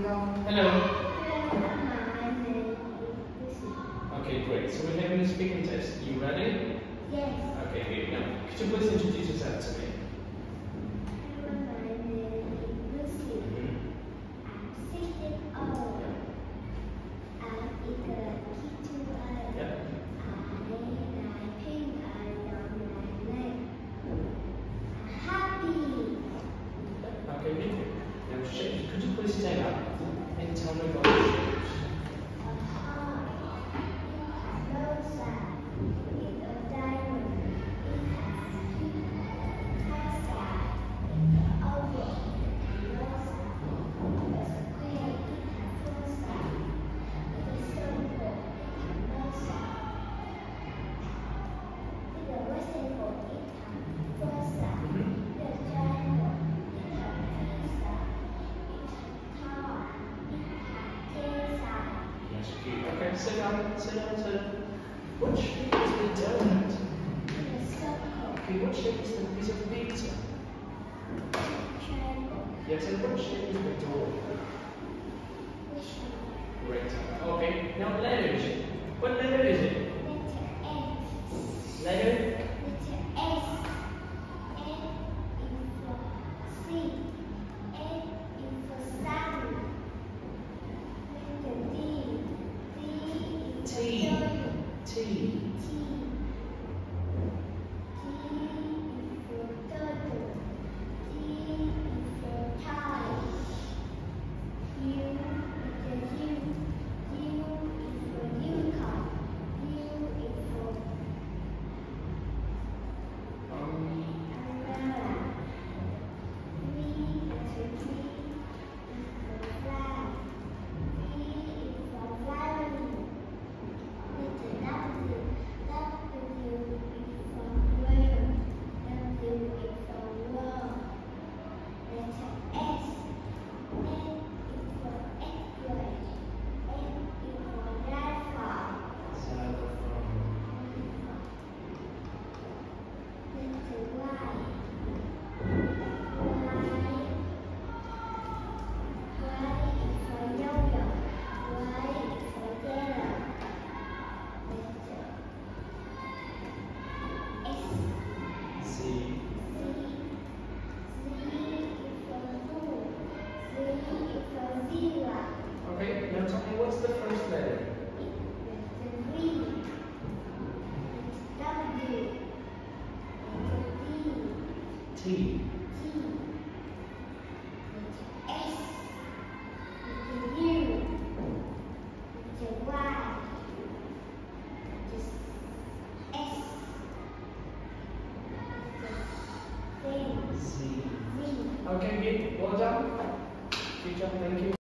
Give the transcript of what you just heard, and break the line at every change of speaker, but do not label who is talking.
Hello. Okay, great. So we're having a speaking test. You ready?
Yes.
Okay, good. Now, could you please introduce yourself to me?
Hello, my name is Lucy. I'm 16 old. I'm eager to learn.
Yeah.
I think I don't like I'm happy.
Okay, good. Now, could you please stand up and tell me about the shapes?
A heart. It has no side. It's a diamond. It has four sides. It's an oval. No side. A square. It has four sides. It's a circle. It has no side. It's a rectangle. It has four sides. It's a triangle. It has three sides. It's a tower. It has 10 sides.
Yes, good. Okay, sit down, sit down, sit down. What shape is the donut?
It's a circle.
Okay, what shape is the piece of pizza?
Triangle.
Yes, and what shape is the door?
Which one?
Great. Okay, now letters. What letter is it?
Letter S.
Letter?
Letter S. N is for sea. N is for sun. Letter D. D is for
T.
diamond.
T.
T. T is for turtle. T is for tie. U is for U. U is for unicorn. U is for umbrella. V is for tree. Is for flag. V is for violin. Letter W. W is for whale. W is for world. Letter S. N is for X-ray. N is for xylophone.
Xylophone.
Letter Y. Y is for yo-yo. Y is for yellow. Letter S.
Z.
Z. Z is for zoo. Z is for zebra.
Okay, now tell me what's the first letter?
Letter V. Letter W. Letter D.
T.
T. Letter S. Letter U. Letter Y. Letter S. Letter
Z.
Z.
Okay, good. Well done. Good job, thank you.